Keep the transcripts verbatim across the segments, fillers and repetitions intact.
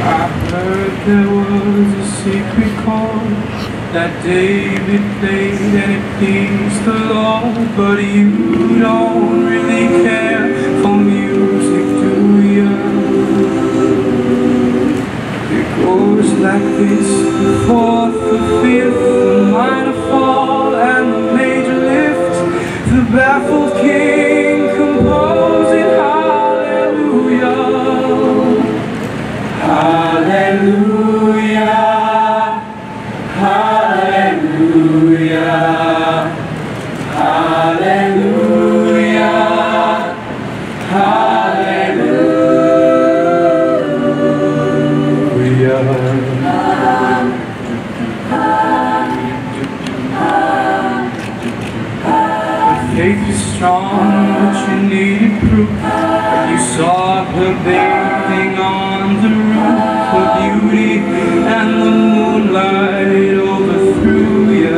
I heard there was a secret chord that David played and it pleased the Lord, but you don't really care for music, do you? It goes like this: the fourth, the fifth, the minor fall and the major lift, the baffled king composing hallelujah. Hallelujah, hallelujah, hallelujah, hallelujah. Faith is strong, but you needed proof. You saw her bathing on the roof, her beauty and the moonlight overthrew you.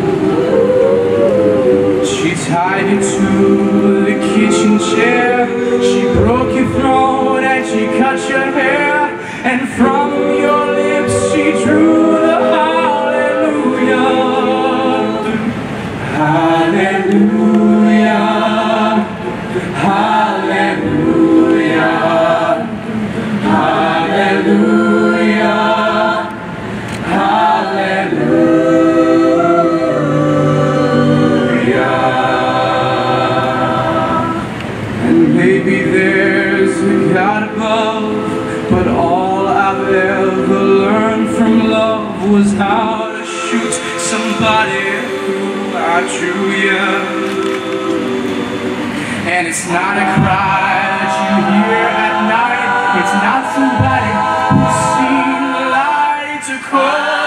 She tied you to the kitchen chair, she broke your throat and she cut your hair, and from your lips she drew the hallelujah. Hallelujah, hallelujah, hallelujah, hallelujah. And maybe there's a God above, but all I've ever learned from love was how to shoot somebody who outdrew you. And it's not a cry that you hear at night, it's not somebody who's seen the light to call.